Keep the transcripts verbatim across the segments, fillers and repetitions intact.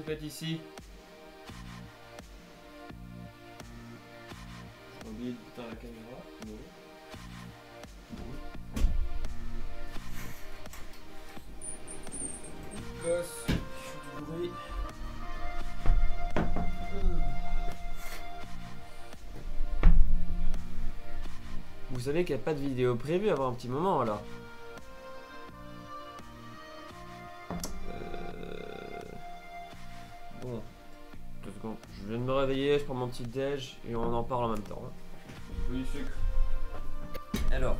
vous faites ici? J'ai oublié d'éteindre la caméra. Non. Gosse, je suis du bruit. Vous savez qu'il n'y a pas de vidéo prévue avant un petit moment là. Euh... Bon, deux secondes. Je viens de me réveiller, je prends mon petit déj et on en parle en même temps. Hein. Oui, sucre. Alors,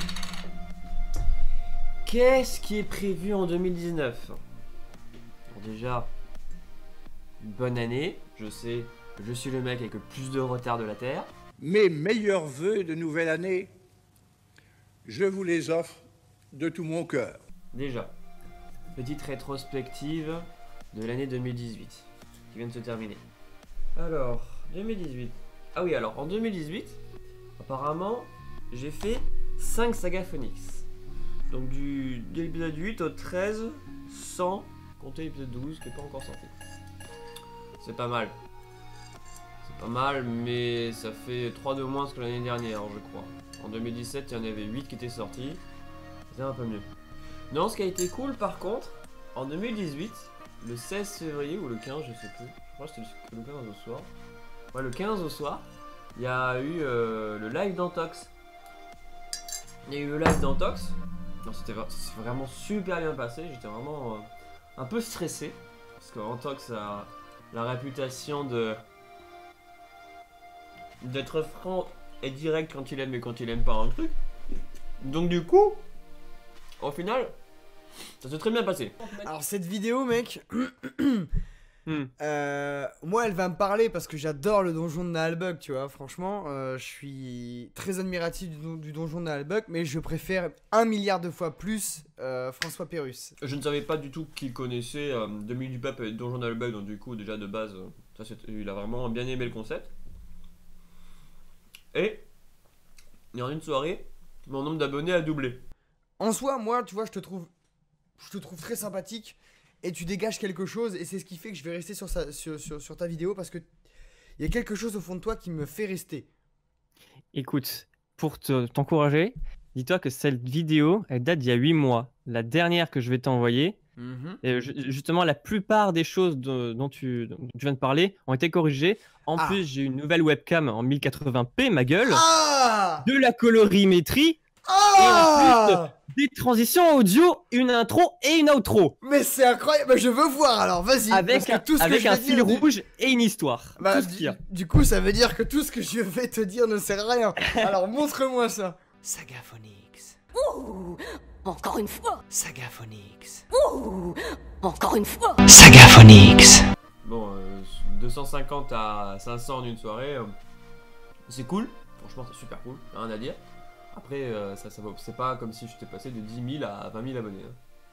qu'est-ce qui est prévu en deux mille dix-neuf? Bon, déjà, une bonne année. Je sais, je suis le mec avec le plus de retard de la Terre. Mes meilleurs vœux de nouvelle année, je vous les offre de tout mon cœur. Déjà, petite rétrospective de l'année deux mille dix-huit qui vient de se terminer. Alors, deux mille dix-huit. Ah oui, alors en deux mille dix-huit, apparemment, j'ai fait cinq sagas Phoenix. Donc du de l'épisode huit au treize, sans compter l'épisode douze qui n'est pas encore sorti. C'est pas mal. Pas mal, mais ça fait trois de moins que l'année dernière, je crois. En deux mille dix-sept, il y en avait huit qui étaient sortis. C'est un peu mieux. Non, ce qui a été cool par contre, en deux mille dix-huit, le seize février ou le quinze, je sais plus. Je crois que c'était le quinze au soir. Ouais, le quinze au soir, il y a eu euh, le live d'Antox. Il y a eu le live d'Antox. Non, c'était vraiment super bien passé. J'étais vraiment euh, un peu stressé. Parce qu'Antox a la réputation de. d'être franc et direct quand il aime et quand il aime pas un truc. Donc du coup, au final, ça s'est très bien passé. Alors cette vidéo mec, hmm. euh, moi elle va me parler parce que j'adore le donjon de Naalbug, tu vois. Franchement, euh, je suis très admiratif du, don du donjon de Naalbug, mais je préfère un milliard de fois plus euh, François Pérusse. Je ne savais pas du tout qu'il connaissait euh, Dominique Dupape et Donjon de Naalbug, donc du coup déjà de base, euh, ça, il a vraiment bien aimé le concept. Et, et en une soirée, mon nombre d'abonnés a doublé. En soi, moi, tu vois, je te trouve, je te trouve très sympathique et tu dégages quelque chose et c'est ce qui fait que je vais rester sur, sa, sur, sur, sur ta vidéo parce que il y a quelque chose au fond de toi qui me fait rester. Écoute, pour t'encourager, te, dis-toi que cette vidéo, elle date d'il y a huit mois. La dernière que je vais t'envoyer, Mm-hmm. et justement, la plupart des choses de, dont, tu, dont tu viens de parler ont été corrigées. En ah. plus, j'ai une nouvelle webcam en mille quatre-vingts p, ma gueule, ah. de la colorimétrie, ah. et en plus, des transitions audio, une intro et une outro. Mais c'est incroyable, bah, je veux voir alors, vas-y. Avec, un, tout ce avec que un fil dire, rouge et une histoire. Bah, tout ce du, du coup, ça veut dire que tout ce que je vais te dire ne sert à rien. Alors montre-moi ça. Saga Phoenix. Ouh, encore une fois. Saga Phoenix. Ouh, encore une fois. Saga Phoenix. Bon, euh, deux cent cinquante à cinq cents en une soirée, euh, c'est cool. Franchement, c'est super cool, rien à dire. Après, euh, ça, ça c'est pas comme si j'étais passé de dix mille à vingt mille abonnés. Hein.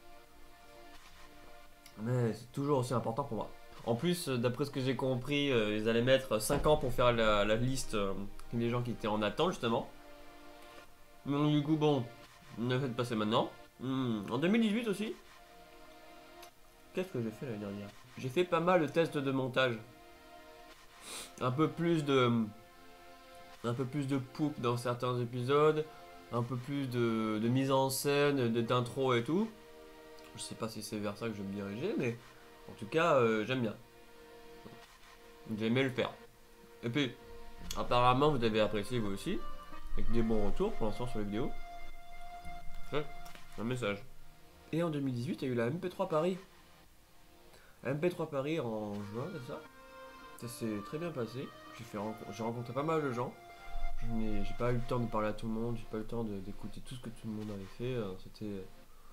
Mais c'est toujours aussi important pour moi. En plus, d'après ce que j'ai compris, euh, ils allaient mettre cinq ans pour faire la, la liste euh, des gens qui étaient en attente, justement. Donc du coup, bon, on a fait de passer maintenant. Mmh. En deux mille dix-huit aussi. Qu'est-ce que j'ai fait l'année dernière? J'ai fait pas mal de tests de montage. Un peu plus de... Un peu plus de poup dans certains épisodes. Un peu plus de, de mise en scène, d'intro et tout. Je sais pas si c'est vers ça que je vais me diriger, mais... En tout cas, euh, j'aime bien. J'ai aimé le faire. Et puis, apparemment, vous avez apprécié vous aussi. Avec des bons retours pour l'instant sur les vidéos. C'est un message. Et en deux mille dix-huit, il y a eu la M P trois Paris. La M P trois Paris en juin, c'est ça? Ça s'est très bien passé. J'ai fait j'ai rencontré pas mal de gens. Mais j'ai pas eu le temps de parler à tout le monde. J'ai pas eu le temps d'écouter tout ce que tout le monde avait fait. C'était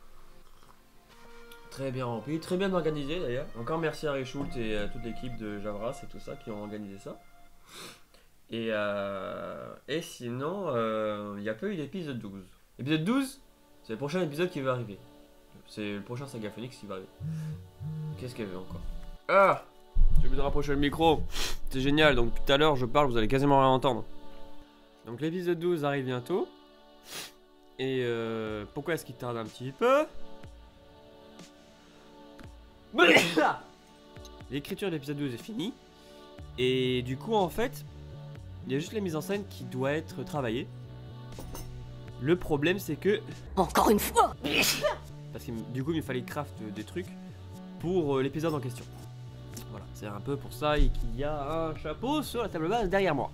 très bien rempli, très bien organisé d'ailleurs. Encore merci à Richoult et à toute l'équipe de Javras et tout ça qui ont organisé ça. Et, euh, et sinon, il euh, n'y a pas eu d'épisode douze. Épisode douze, c'est le prochain épisode qui va arriver. C'est le prochain Saga Phoenix qui va arriver. Qu'est-ce qu'il y avait encore? Ah, j'ai oublié de rapprocher le micro. C'est génial, donc tout à l'heure je parle, vous allez quasiment rien entendre. Donc l'épisode douze arrive bientôt. Et euh, pourquoi est-ce qu'il tarde un petit peu? l'écriture de l'épisode douze est finie. Et du coup, en fait, il y a juste la mise en scène qui doit être travaillée. Le problème, c'est que... Encore une fois. Parce que du coup, il me fallait craft des trucs pour euh, l'épisode en question. Voilà, c'est un peu pour ça et qu'il y a un chapeau sur la table basse derrière moi.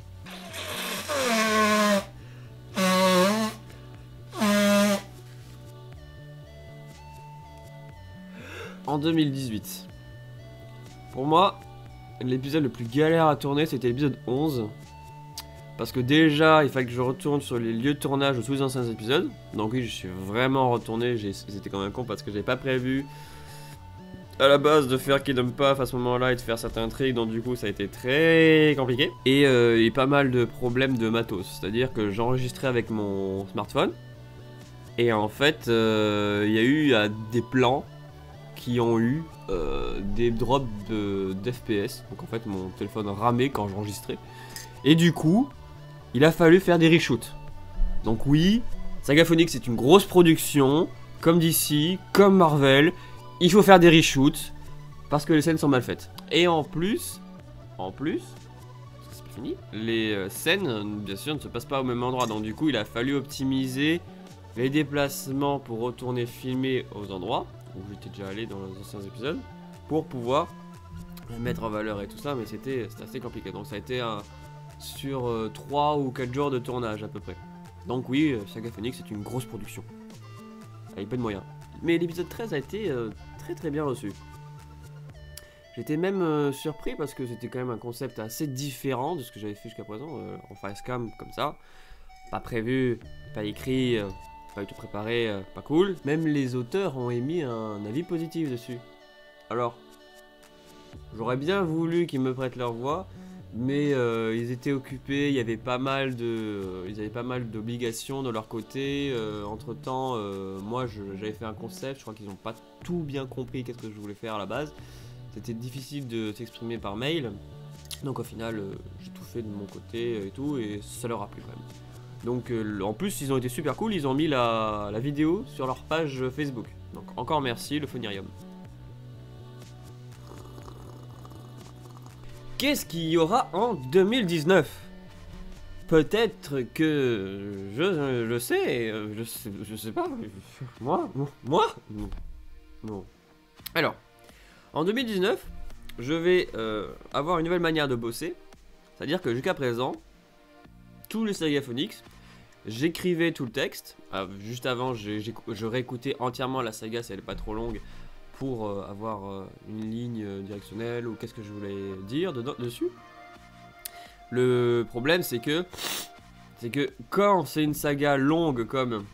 En deux mille dix-huit. Pour moi, l'épisode le plus galère à tourner, c'était l'épisode onze. Parce que déjà, il fallait que je retourne sur les lieux de tournage de tous les anciens épisodes. Donc oui, je suis vraiment retourné. C'était quand même con parce que j'avais pas prévu à la base de faire Kingdom Path à ce moment-là et de faire certains trucs. Donc du coup, ça a été très compliqué. Et euh, il y a pas mal de problèmes de matos. C'est-à-dire que j'enregistrais avec mon smartphone. Et en fait, euh, il y a eu euh, des plans qui ont eu euh, des drops de, d'F P S. Donc en fait, mon téléphone ramait quand j'enregistrais. Et du coup... il a fallu faire des reshoots. Donc oui, Saga Phoenix c'est une grosse production, comme D C, comme Marvel. Il faut faire des reshoots parce que les scènes sont mal faites. Et en plus, en plus, parce que c'est pas fini, les euh, scènes, bien sûr, ne se passent pas au même endroit. Donc du coup, il a fallu optimiser les déplacements pour retourner filmer aux endroits où j'étais déjà allé dans les anciens épisodes, pour pouvoir mettre en valeur et tout ça. Mais c'était assez compliqué. Donc ça a été un... sur euh, trois ou quatre jours de tournage à peu près. Donc oui, euh, Saga Phoenix c'est une grosse production. Avec peu de moyens. Mais l'épisode treize a été euh, très très bien reçu. J'étais même euh, surpris parce que c'était quand même un concept assez différent de ce que j'avais fait jusqu'à présent. Euh, en facecam comme ça. Pas prévu, pas écrit, euh, pas du tout préparé, euh, pas cool. Même les auteurs ont émis un avis positif dessus. Alors, j'aurais bien voulu qu'ils me prêtent leur voix. Mais euh, ils étaient occupés, il y avait pas mal de, euh, ils avaient pas mal d'obligations de leur côté. Euh, entre temps, euh, moi j'avais fait un concept, je crois qu'ils n'ont pas tout bien compris qu'est-ce que je voulais faire à la base. C'était difficile de s'exprimer par mail, donc au final euh, j'ai tout fait de mon côté et tout, et ça leur a plu quand même. Donc euh, en plus ils ont été super cool, ils ont mis la, la vidéo sur leur page Facebook. Donc encore merci le Phonirium. Qu'est-ce qu'il y aura en deux mille dix-neuf? Peut-être que je, je sais, je sais, je sais pas. Moi, moi, non. non. Alors, en deux mille dix-neuf, je vais euh, avoir une nouvelle manière de bosser. C'est-à-dire que jusqu'à présent, tous les Saga Phoenix, j'écrivais tout le texte. Euh, juste avant, je réécoutais entièrement la saga si elle n'est pas trop longue, pour euh, avoir euh, une ligne euh, directionnelle ou qu'est-ce que je voulais dire dedans, dessus. Le problème c'est que c'est que quand c'est une saga longue comme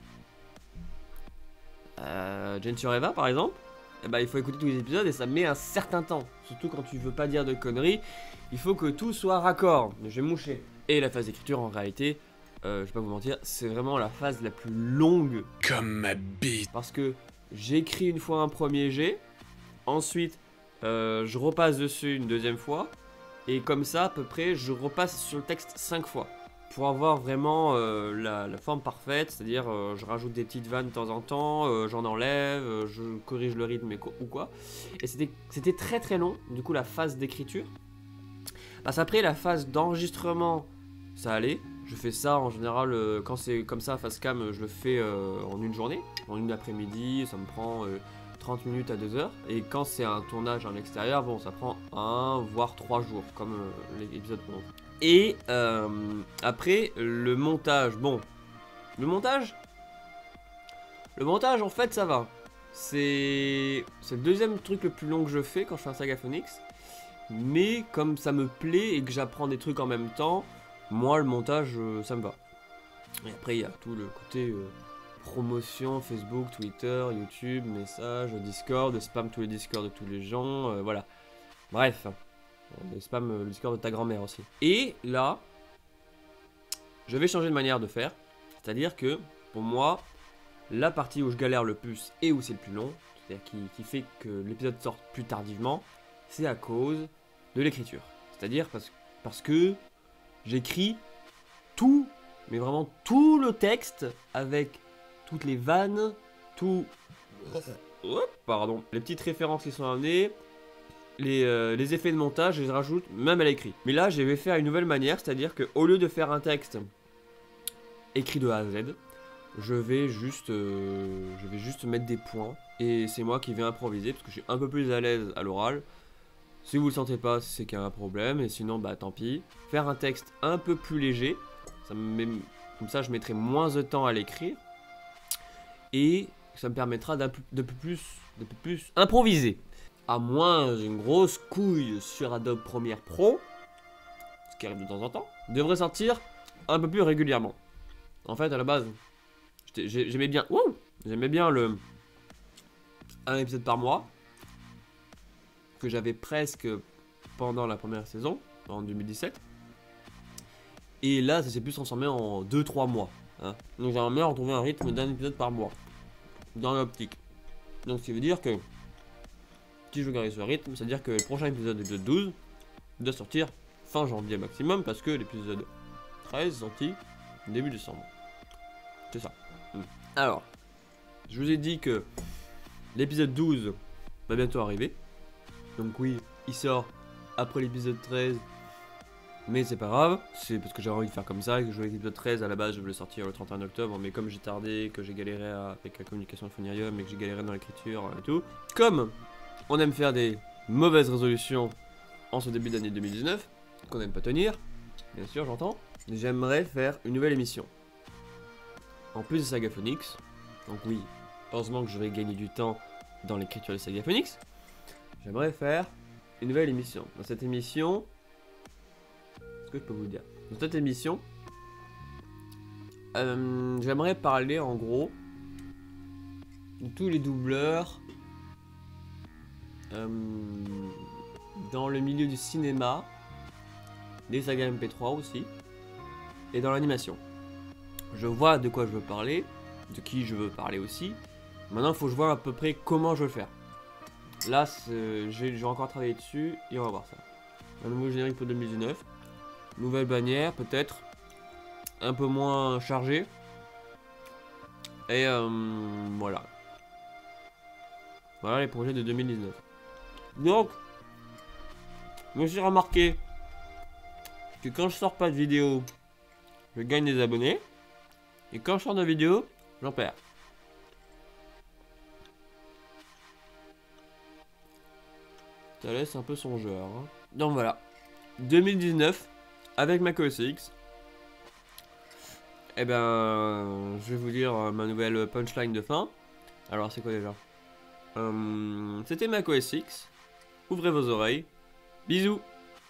euh, Genshin Eva par exemple, eh ben, il faut écouter tous les épisodes et ça met un certain temps. Surtout quand tu veux pas dire de conneries, il faut que tout soit raccord. Je vais moucher. Et la phase d'écriture en réalité, euh, je vais pas vous mentir, c'est vraiment la phase la plus longue. Comme ma bite. Parce que j'écris une fois un premier jet, ensuite euh, je repasse dessus une deuxième fois, et comme ça à peu près je repasse sur le texte cinq fois pour avoir vraiment euh, la, la forme parfaite, c'est-à-dire euh, je rajoute des petites vannes de temps en temps, euh, j'en enlève, euh, je corrige le rythme et quoi, ou quoi. Et c'était très très long, du coup la phase d'écriture. Parce qu'après la phase d'enregistrement, ça allait. Je fais ça en général, euh, quand c'est comme ça, face cam, je le fais euh, en une journée, en une après-midi, ça me prend euh, trente minutes à deux heures. Et quand c'est un tournage en extérieur, bon, ça prend un, voire trois jours, comme euh, l'épisode pendant. Et euh, après, le montage, bon, le montage, le montage en fait ça va. C'est le deuxième truc le plus long que je fais quand je fais un Saga Phoenix. Mais comme ça me plaît et que j'apprends des trucs en même temps, moi le montage euh, ça me va. Et après il y a tout le côté euh, promotion, Facebook, Twitter, YouTube, messages, Discord, spam tous les Discord de tous les gens, euh, voilà. Bref, on spam le Discord de ta grand-mère aussi. Et là, je vais changer de manière de faire. C'est-à-dire que pour moi, la partie où je galère le plus et où c'est le plus long, c'est-à-dire qui, qui fait que l'épisode sorte plus tardivement, c'est à cause de l'écriture. C'est-à-dire parce, parce que j'écris tout, mais vraiment tout le texte avec toutes les vannes, tout... Hop, pardon. Les petites références qui sont amenées, les, euh, les effets de montage, je les rajoute même à l'écrit. Mais là, je vais faire une nouvelle manière, c'est-à-dire qu'au lieu de faire un texte écrit de A à Z, je vais juste, euh, je vais juste mettre des points. Et c'est moi qui vais improviser, parce que je suis un peu plus à l'aise à l'oral. Si vous le sentez pas, c'est qu'il y a un problème, et sinon, bah tant pis. Faire un texte un peu plus léger, ça me met, comme ça je mettrai moins de temps à l'écrire. Et ça me permettra d'un peu, de plus, de plus improviser. À moins une grosse couille sur Adobe Premiere Pro, ce qui arrive de temps en temps, devrait sortir un peu plus régulièrement. En fait, à la base, j'aimais bien, wow, j'aimais bien le un épisode par mois que j'avais presque pendant la première saison en deux mille dix-sept. Et là, ça s'est plus transformé en deux trois mois. Hein. Donc j'aimerais bien retrouver un rythme d'un épisode par mois dans l'optique. Donc ce qui veut dire que si je veux garder ce rythme, c'est-à-dire que le prochain épisode, l'épisode douze, doit sortir fin janvier maximum, parce que l'épisode treize est sorti début décembre. C'est ça. Alors, je vous ai dit que l'épisode douze va bientôt arriver. Donc oui, il sort après l'épisode treize, mais c'est pas grave, c'est parce que j'avais envie de faire comme ça, et que je voulais l'épisode treize, à la base je voulais sortir le trente et un octobre, mais comme j'ai tardé, que j'ai galéré à, avec la communication de Phonarium, et que j'ai galéré dans l'écriture et tout, comme on aime faire des mauvaises résolutions en ce début d'année deux mille dix-neuf, qu'on n'aime pas tenir, bien sûr j'entends, j'aimerais faire une nouvelle émission. En plus de Sagaphonix, donc oui, heureusement que je vais gagner du temps dans l'écriture de Sagaphonix, j'aimerais faire une nouvelle émission. Dans cette émission, ce que je peux vous dire, dans cette émission, euh, j'aimerais parler en gros de tous les doubleurs euh, dans le milieu du cinéma, des sagas M P trois aussi, et dans l'animation. Je vois de quoi je veux parler, de qui je veux parler aussi. Maintenant, il faut que je vois à peu près comment je veux le faire. Là, je vais encore travailler dessus et on va voir ça. Un nouveau générique pour deux mille dix-neuf. Nouvelle bannière, peut-être. Un peu moins chargée. Et euh, voilà. Voilà les projets de deux mille dix-neuf. Donc, je me suis remarqué que quand je sors pas de vidéo, je gagne des abonnés. Et quand je sors de vidéo, j'en perds. Ça laisse un peu songeur. Hein. Donc voilà. deux mille dix-neuf, avec macOS X. Eh ben, je vais vous dire ma nouvelle punchline de fin. Alors, c'est quoi déjà euh, C'était macOS X. Ouvrez vos oreilles. Bisous.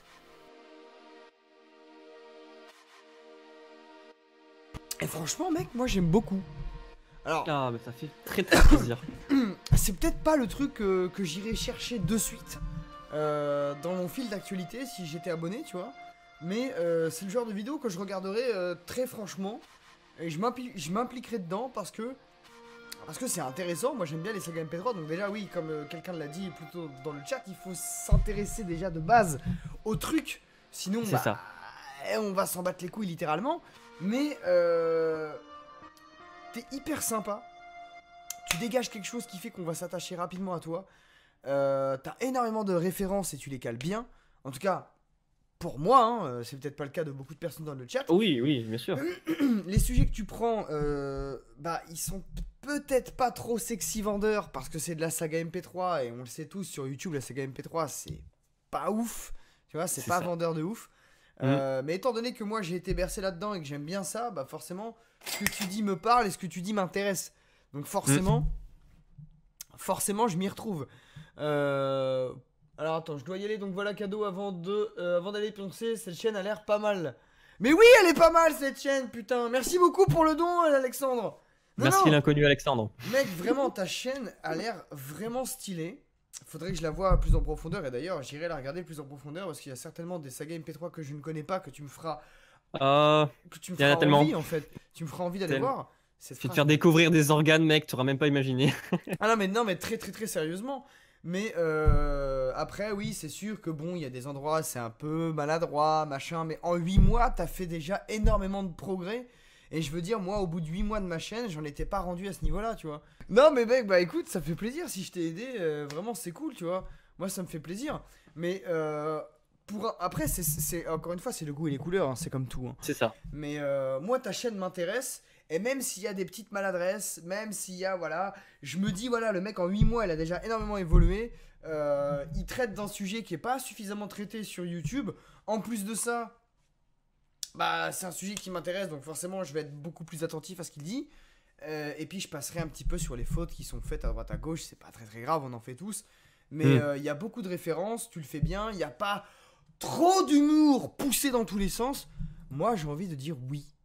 Et franchement, mec, moi j'aime beaucoup. Alors, ah, mais ça fait très très plaisir. C'est peut-être pas le truc euh, que j'irai chercher de suite euh, dans mon fil d'actualité si j'étais abonné, tu vois. Mais euh, c'est le genre de vidéo que je regarderai euh, très franchement. Et je m'impliquerai dedans parce que parce que c'est intéressant. Moi j'aime bien les sagas M P trois. Donc déjà oui, comme euh, quelqu'un l'a dit plutôt dans le chat, il faut s'intéresser déjà de base au truc. Sinon bah, ça. on va s'en battre les couilles littéralement. Mais euh, t'es hyper sympa. Tu dégages quelque chose qui fait qu'on va s'attacher rapidement à toi. Euh, T'as énormément de références et tu les cales bien. En tout cas, pour moi, hein, c'est peut-être pas le cas de beaucoup de personnes dans le chat. Oui, oui, bien sûr. Les sujets que tu prends, euh, bah, ils sont peut-être pas trop sexy vendeurs parce que c'est de la saga M P trois et on le sait tous sur YouTube, la saga M P trois, c'est pas ouf. Tu vois, c'est pas ça. Vendeur de ouf. Euh, mmh. Mais étant donné que moi j'ai été bercé là-dedans et que j'aime bien ça, bah forcément, ce que tu dis me parle et ce que tu dis m'intéresse. Donc forcément, mmh. forcément, je m'y retrouve. Euh... Alors attends, je dois y aller, donc voilà cadeau avant de, euh, avant d'aller pioncer. Cette chaîne a l'air pas mal. Mais oui, elle est pas mal cette chaîne, putain. Merci beaucoup pour le don, Alexandre. Non, Merci l'inconnu Alexandre. Mec, vraiment, ta chaîne a l'air vraiment stylée. Faudrait que je la voie plus en profondeur. Et d'ailleurs, j'irai la regarder plus en profondeur parce qu'il y a certainement des sagas M P trois que je ne connais pas que tu me feras. Euh, que tu me feras envie tellement. en fait. Tu me feras envie d'aller voir. Je vais te faire découvrir des organes, mec. Tu auras même pas imaginé. Ah non mais non mais très très très sérieusement. Mais euh, après oui c'est sûr que bon il y a des endroits c'est un peu maladroit machin. Mais en huit mois t'as fait déjà énormément de progrès. Et je veux dire, moi, au bout de huit mois de ma chaîne, j'en étais pas rendu à ce niveau-là, tu vois. Non, mais mec, bah écoute, ça fait plaisir si je t'ai aidé. Euh, vraiment, c'est cool, tu vois. moi ça me fait plaisir. Mais euh, pour un- après, c'est, c'est encore une fois, c'est le goût et les couleurs, hein, c'est comme tout. Hein. C'est ça. Mais euh, moi, ta chaîne m'intéresse. Et même s'il y a des petites maladresses, même s'il y a, voilà, je me dis, voilà, le mec en huit mois, il a déjà énormément évolué. Euh, il traite d'un sujet qui est pas suffisamment traité sur YouTube. En plus de ça, bah, c'est un sujet qui m'intéresse, donc forcément, je vais être beaucoup plus attentif à ce qu'il dit. Euh, et puis, je passerai un petit peu sur les fautes qui sont faites à droite à gauche. C'est pas très très grave, on en fait tous. Mais il Mm. euh, y a beaucoup de références, tu le fais bien. Il n'y a pas trop d'humour poussé dans tous les sens. Moi, j'ai envie de dire oui.